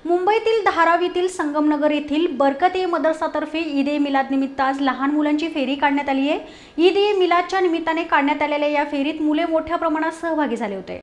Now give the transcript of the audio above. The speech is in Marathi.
मुंबईतील धारावीतील संगमनगर येथील बरकत-ए मदरसातर्फे ईद-ए-मिलाद निमित्त आज लहान मुलांची फेरी काढण्यात आली आहे। ईद-ए-मिलादच्या निमित्ताने काढण्यात आलेल्या या फेरीत मुले मोठ्या प्रमाणात सहभागी झाले होते।